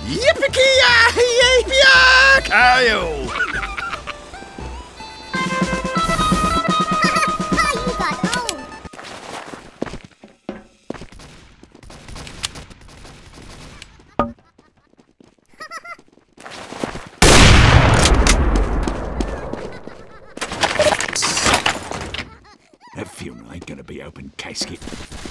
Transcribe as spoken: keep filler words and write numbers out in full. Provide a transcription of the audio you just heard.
Yippee-ki-yay-yay-yay-Kyle! You got owned. That funeral ain't gonna be open casket.